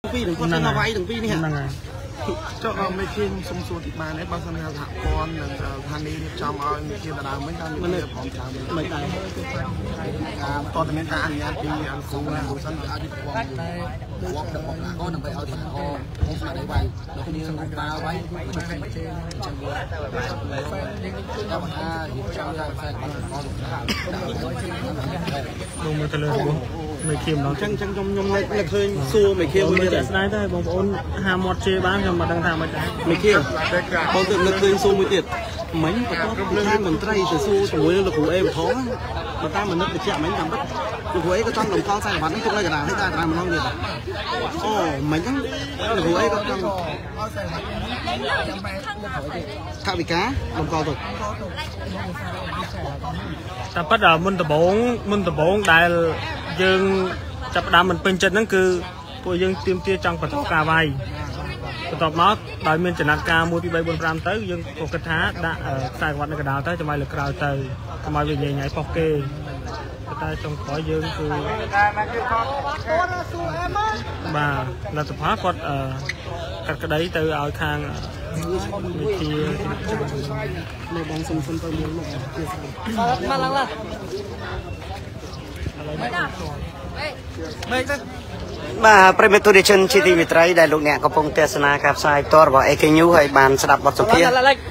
ពីនឹងគាត់ទៅវាយទាំងពីរនេះហ្នឹងហើយចុះមេឃៀងសុំសួរទីបានហើយបើសិនថាសហព័ន្ធនិងឋានីរៀបចំឲ្យមេឃៀងដដើមវិញតាមនេះព្រមតាមមិនដែរតើតើមានការអនុញ្ញាតពីអង្គគ្រូណាសិនអាចពីបងវត្តរបស់កូនដើម្បីឲ្យទីហោខ្ញុំស្មារតីវាយដល់គ្នារូបបាល់វាយជួយមេឃៀងចាំមើលតែបើថារៀបចំថាខ្សែបាល់របស់លោកលោកមើលទៅលើរបស់មេឃៀមដល់អញ្ចឹងខ្ញុំនឹកឃើញសួរមេឃៀមមួយទៀតស្ដាយទៅបងប្អូនហាមាត់ជេរបានខ្ញុំមិនដឹងថាមិនដែរមេឃៀមបងទៅនឹកឃើញសួរមួយទៀតមិញបន្ទាប់ពីខាងមន្ត្រីទៅសួរជាមួយលោកគ្រូអេវថងបើតាមមនុស្សបញ្ជាក់មិញតាមពិតលោកគ្រូអេក៏ចង់តម្កល់ខ្សែបាត់នេះទុកនៅកណ្ដាលនេះដែរកណ្ដាលម្ដងទៀតអូមិញហ្នឹងលោកគ្រូអេក៏ចង់ថាវិការតម្កល់ទុកតែប៉ិតមុនដំបងដែលយើងចាប់ផ្ដើមមិនពេញចិត្តហ្នឹងគឺពួកយើងទៀមទាចង់បន្តការវាយបន្ទាប់មកដោយមានចំណាត់ការ1 2 3 4 5ទៅយើងក៏គិតថាដាក់ខ្សែក្រវ៉ាត់នៅកណ្ដាលទៅចាំឲ្យលើក្រោយទៅកុំឲ្យវាញ៉ៃប៉ុសគេតែចុងក្រោយយើងគឺបាទលទ្ធផលគាត់កាត់ក្តីទៅឲ្យខាងវិធីនៅបងសុំទៅមួយមកមកឡើងបាទប្រិមិត្តទូរទស្សន៍ជាទីមេត្រីដែលលោកអ្នកកំពុងទស្សនាការផ្សាយផ្ទាល់របស់ AK News ហើយបានស្ដាប់បទសម្ភាសន៍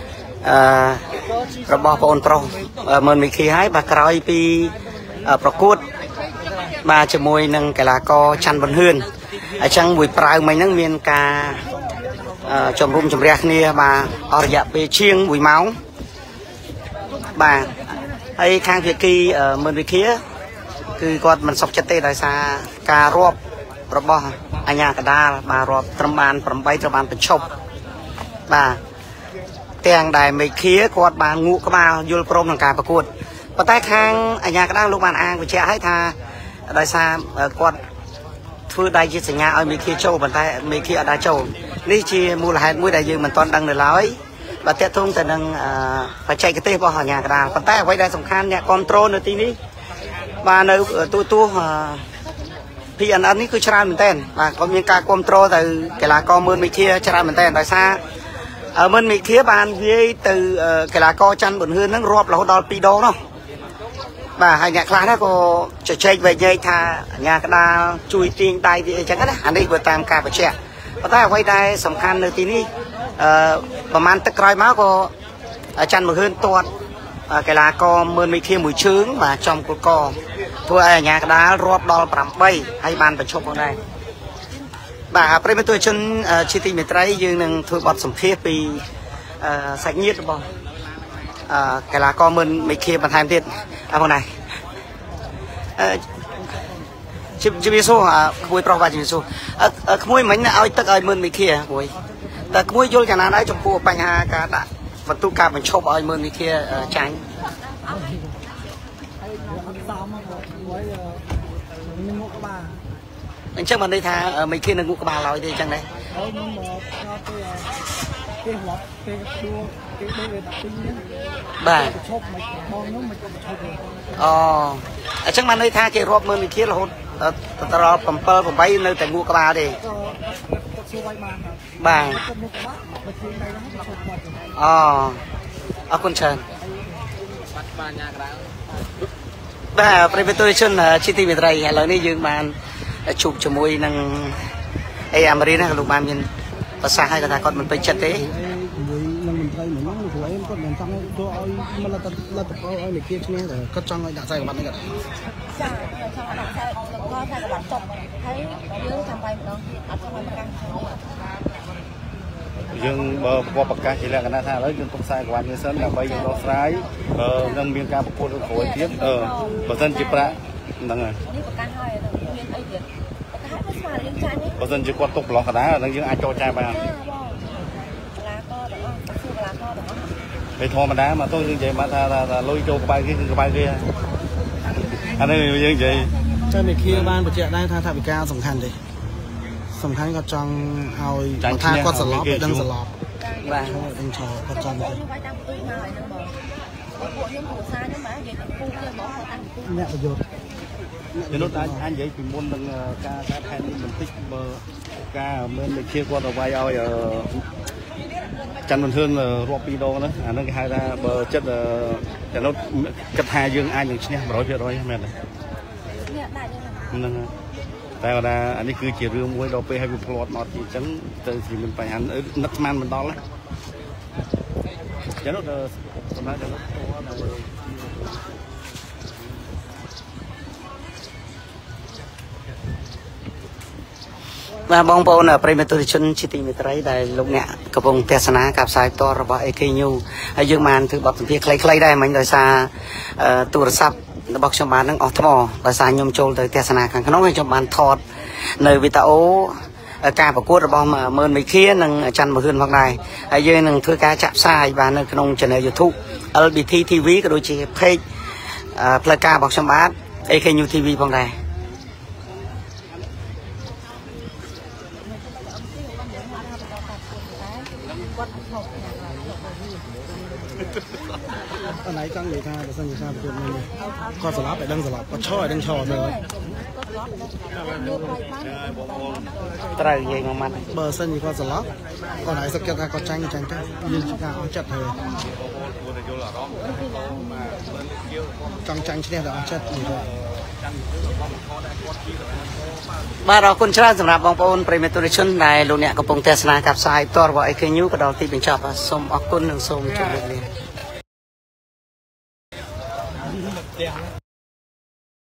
របស់បងប្រុសមើលមីខីហើយបាទក្រោយពីប្រកួតបាទជាមួយនឹងកីឡាករច័ន្ទប៊ុនហឿនអញ្ចឹងមួយប្រាវមិញហ្នឹងមានការជំរុំជម្រះគ្នាបាទអស់រយៈពេលជាង1ម៉ោងបាទហើយខាងភាគីមើលមីខីគឺគាត់មិនសុខចិត្តទេដោយសារការរាប់របស់អាជ្ញាកណ្ដាលបាទរាប់ត្រឹមបាន8ត្រូវបានបញ្ឈប់បាទទាំងដែលមេឃាគាត់បានងក់ក្បាលយល់ព្រមក្នុងការប្រកួតប៉ុន្តែខាងអាជ្ញាកណ្ដាលលោកបានអាងបញ្ជាក់ឲ្យថាដោយសារគាត់ធ្វើដៃជាសញ្ញាឲ្យមេឃាចូលប៉ុន្តែមេឃាអត់ដែរចូលនេះជាមូលហេតុមួយដែលយើងមិនទាន់ដឹងនៅឡើយបាទតកតងទៅនឹងបច្ចេកទេសរបស់អាជ្ញាកណ្ដាលប៉ុន្តែអ្វីដែលសំខាន់អ្នកគ្រប់គ្រងនៅទីនេះបាទនៅទូPNN នេះគឺច្រើនមែនទែនបាទក៏មានការគ្រប់គ្រងទៅកីឡាករមើលមេឃាច្រើនមែនទែនដោយសារមើលមេឃាបានវាយទៅកីឡាករច័ន្ទប៊ុនហឿនហ្នឹងរាប់រហូតដល់2ដងនោះបាទហើយអ្នកខ្លះណាក៏ជជែកវែកញែកថាអាញាកដាលជួយទាញដៃវាអីចឹងណាអានេះវាតាមការបញ្ជាក់ប៉ុន្តែអ្វីដែលសំខាន់នៅទីនេះប្រហែលទឹកក្រោយមកក៏ច័ន្ទប៊ុនហឿនទាត់កីឡាករមើលមេឃាមួយជើងបាទចំគល់កធ្វើឲ្យអាញាកដាលរាប់ដល់8ហើយបានបញ្ឈប់ផងដែរបាទប្រិយមិត្តជនជាទីមេត្រីយើងនឹងធ្វើបទសម្ភាសន៍ពីសាច់ញាតិរបស់កីឡាករមើលមេឃាបន្ថែមទៀតអរគុណដែរជំរាបសួរក្មួយប្រុសបាទជំរាបសួរក្មួយមិញឲ្យទឹកឲ្យមើលមេឃាក្មួយតែក្មួយយល់យ៉ាងណាដែរចំពោះបញ្ហាការដាក់បន្ទុកការបញ្ឈប់ឲ្យមើលមេឃាចាញ់អញ្ចឹងមិនន័យថាមេឃានឹងងក់ក្បាលឡើយទេអញ្ចឹងដែរបាទអូអញ្ចឹងមិនន័យថាគេរាប់មើលមេឃារហូតដល់7 8នៅតែងក់ក្បាលទេបាទអូអរគុណច្រើនបាទប្រិយមិត្តជនជាទីមេត្រីឥឡូវនេះយើងបានជួបជាមួយនឹងអេអាមេរីណាលោកបានមានប្រសាសន៍ឲ្យគាត់ថាគាត់មិនពេញចិត្តទេជាមួយនឹងមន្ត្រីមួយហ្នឹងព្រោះអីគាត់មិនចង់ចូលឲ្យមកលទ្ធផលឲ្យនិយាយឈ្នះតែគាត់ចង់ឲ្យដាក់ខ្សែក្បាត់នេះគាត់ចាចង់ដាក់ខ្សែក្បាត់ចប់ហើយយើងចាំបាយម្ដងទៀតអត់ចង់ឲ្យប្រកាសយើងបើប្រកាសជាលក្ខណៈថាឥឡូវយើងទុកខ្សែក្បាត់នេះសិនដើម្បីយើងដោះស្រាយនឹងមានការប្រកួតលើក្រោយទៀតបើសិនជាប្រាក់ហ្នឹងហើយនេះប្រកាសហើយមានអីទៀតបើសិនជាគាត់ទុកប្រឡោះកណ្ដាលហ្នឹងយើងអាចចូលចាយបានពេលធម្មតាមកទៅយើងនិយាយមកថាលុយចូលក្បែរគេគឺក្បែរគេអានេះយើងនិយាយចាំមេឃាបានបញ្ជាក់ដែរថាថាវិការសំខាន់ទេសំខាន់គាត់ចង់ឲ្យថាគាត់ស្លាប់ដឹងស្លាប់បាទដឹងឆោគាត់ចង់ទៅពួកយើងគ្រូសាហ្នឹងបាទនិយាយទៅពូទៅហ្មងតាំងពូអ្នកប្រយុទ្ធជំនុំអាចនិយាយពីមុននឹងការផែននេះបន្តិចបើ ca bên để chia qua tàu bay ao chăn bình thường rọp pi đô nữa nó cái hai ra bờ chất để nó cắt hai dương ai những xe rồi việc rồi mẹ nàyแต่ว่าอันนี้คือจีเรื่องมวยเราไปให้บุพลอดนอที่ฉันจะสิมันไปอันนักมันมันดอลละจะรถสมัยจะรถมาบองโปนปริมาตุชนชิติมิตรได้ลูกเนี่ยกระพงเทศนากับสายตัวระบายเอยูอายุมันถือบอกสัมผัสคล้ายๆได้มันโดยซาตัวซับบอกชาวบ้านนั่งออกทมโดยซายมโจลโดยเทศนาขังขนมให้ชาวบ้านทอดในวิตาโอการประกวดระบายเมินไม่เคี้ยนงจันทร์มาขึ้นพักใดอายุหนึ่งถือการจับสายบ้านในขนมจะในยูทูบLBT TV ก็โดยเฉพาะเพจเพลกาบอกชาวบ้านเอยูทีวีพักใดอันไหนจังเลยค่ะแต่สั่งอยู่ชาประตูนี่ข้อสลับไปดังสลับก็ช่อยดังช่อเลยตรายยังมันเบอร์เส้นอยู่ข้อสลับก็ไหนสักแก่ก็จังจังจังยืนจังเอาจัดเลยจังเช่นเดียวเอาจัดอยู่ด้วยบ้านเราคุณชราสำหรับบางปอนปริมาตุชนในลูกเนี่ยกระพงเทศนากับสายตัวว่าไอ้เคยยูกระดองที่เป็นชอบสมออกคุณหนึ่งสมจุดเรียน